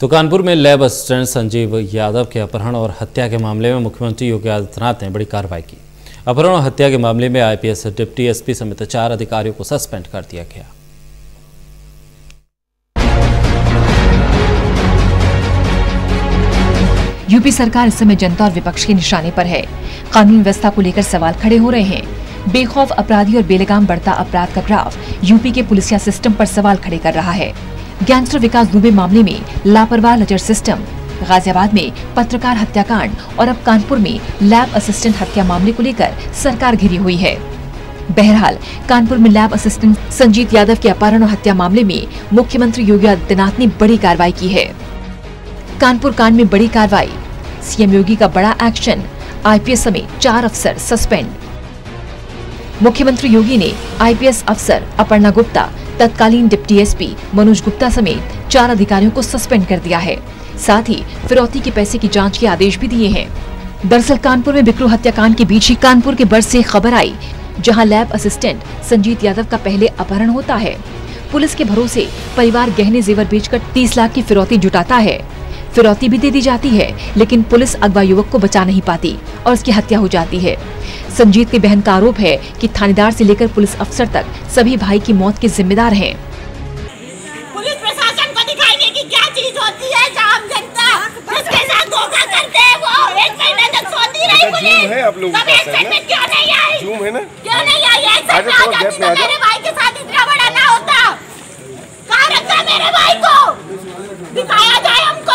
तो कानपुर में lab assistant Sanjeev Yadav के अपहरण और हत्या के मामले में मुख्यमंत्री योगी आदित्यनाथ ने बड़ी कार्रवाई की। अपहरण और हत्या के मामले में आईपीएस डिप्टी एसपी समेत 4 अधिकारियों को सस्पेंड कर दिया गया। यूपी सरकार इस समय जनता और विपक्ष के निशाने पर है। कानून व्यवस्था को लेकर सवाल खड़े हो रहे हैं। बेखौफ अपराधी और बेलगाम बढ़ता अपराध का ग्राफ यूपी के पुलिसिया सिस्टम पर सवाल खड़े कर रहा है। गैंगस्टर विकास दुबे मामले में लापरवाह लचर सिस्टम, गाजियाबाद में पत्रकार हत्याकांड और अब कानपुर में लैब असिस्टेंट हत्या मामले को लेकर सरकार घिरी हुई है। बहरहाल कानपुर में लैब असिस्टेंट संजीव यादव के अपहरण और हत्या मामले में मुख्यमंत्री योगी आदित्यनाथ ने बड़ी कार्रवाई की है। कानपुर कांड में बड़ी कार्रवाई, सीएम योगी का बड़ा एक्शन, आईपीएस समेत 4 अफसर सस्पेंड। मुख्यमंत्री योगी ने आईपीएस अफसर अपर्णा गुप्ता, तत्कालीन डिप्टी एसपी मनोज गुप्ता समेत 4 अधिकारियों को सस्पेंड कर दिया है। साथ ही फिरौती के पैसे की जांच के आदेश भी दिए हैं। दरअसल कानपुर में बिकरू हत्याकांड के बीच ही कानपुर के बर्ड से खबर आई, जहां लैब असिस्टेंट संजीव यादव का पहले अपहरण होता है। पुलिस के भरोसे परिवार गहने जेवर बेचकर 30 लाख की फिरौती जुटाता है। फिरौती भी दे दी जाती है, लेकिन पुलिस अगवा युवक को बचा नहीं पाती और उसकी हत्या हो जाती है। संजीत की बहन का आरोप है कि थानेदार से लेकर पुलिस अफसर तक सभी भाई की मौत के जिम्मेदार हैं। पुलिस प्रशासन को दिखाएंगे कि क्या चीज होती है आम जनता जिसके साथ धोखा करते हैं। वो 1 महीने तक सोती रही पुलिस, तब एक्शन में क्यों नहीं आई? क्यों नहीं आई? एक्शन में आ जाती तो मेरे भाई के साथ इतना बड़ा ना होता। कहाँ रखा मेरे भाई को? दिखाया जाए हमको।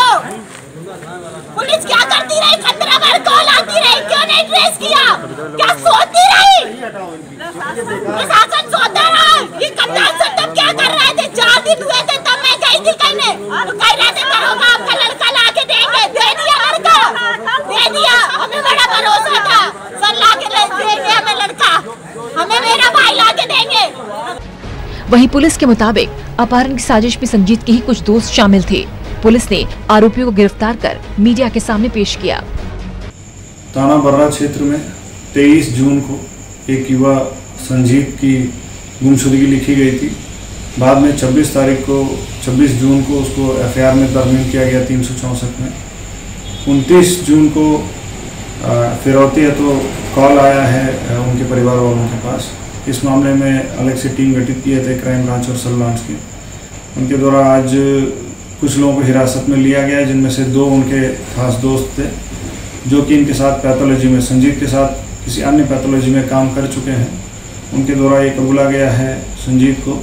पुलिस क्या करती रही? 15 बार कॉल आती रही, क्यों नहीं ट्रेस किया? क्या सोती रही? प्रशासन सोता रहा। ये कप्तान सर तब क्या कर रहे थे? 4 दिन हुए थे तब मैं गई थी कहने, तो कह रहे थे दरोगा आपका लड़का ला के देंगे। दे दिया लड़का, दे दिया। हमें बड़ा भरोसा था सर ला के देंगे हमें लड़का, हमें मेरा भाई ला के देंगे। वहीं पुलिस के मुताबिक अपहरण की साजिश में संजीत के ही कुछ दोस्त शामिल थे। पुलिस ने आरोपियों को गिरफ्तार कर मीडिया के सामने पेश किया। थाना बर्रा क्षेत्र में 23 जून को एक युवा संजीत की गुमशुदगी लिखी गई थी। बाद में 26 जून को उसको एफआईआर में तरमीम किया गया 364 में। 29 जून को फिरौती है तो कॉल आया है उनके परिवार वालों के पास। इस मामले में अलग से टीम गठित किए थे क्राइम ब्रांच और सेल ब्रांच की। उनके द्वारा आज कुछ लोगों को हिरासत में लिया गया, जिनमें से 2 उनके खास दोस्त थे जो कि इनके साथ पैथोलॉजी में, संजीव के साथ किसी अन्य पैथोलॉजी में काम कर चुके हैं। उनके द्वारा ये कबूला गया है संजीव को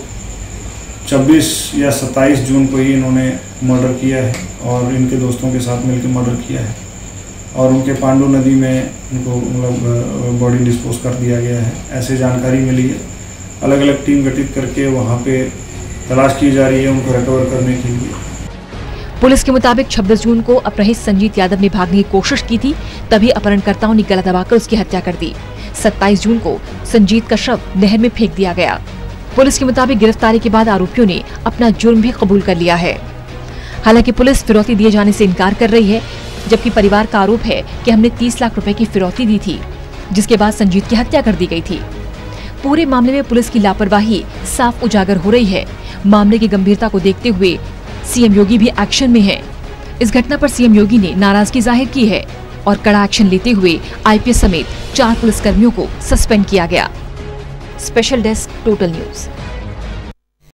26 या 27 जून को ही इन्होंने मर्डर किया है और इनके दोस्तों के साथ मिलकर मर्डर किया है और उनके पांडू नदी में उनको मतलब बॉडी डिस्पोज कर दिया गया है, ऐसे जानकारी मिली है। अलग अलग टीम गठित करके वहाँ पे तलाश की जा रही है उनको रिकवर करने के लिए। पुलिस के मुताबिक 26 जून को अपहृत संजीत यादव ने भागने की कोशिश की थी, तभी अपहरणकर्ताओं ने गला दबाकर उसकी हत्या कर दी। 27 जून को संजीत का शव नहर में फेंक दिया गया। पुलिस के मुताबिक गिरफ्तारी के बाद आरोपियों ने अपना जुर्म भी कबूल कर लिया है। हालांकि पुलिस फिरौती दिए जाने से इनकार कर रही है, जबकि परिवार का आरोप है कि हमने 30 लाख रुपए की फिरौती दी थी, जिसके बाद संजीत की हत्या कर दी गई थी। पूरे मामले में पुलिस की लापरवाही साफ उजागर हो रही है। मामले की गंभीरता को देखते हुए सीएम योगी भी एक्शन में है। इस घटना पर सीएम योगी ने नाराजगी जाहिर की है और कड़ा एक्शन लेते हुए आईपीएस समेत 4 पुलिसकर्मियों को सस्पेंड किया गया। Special desk, total news.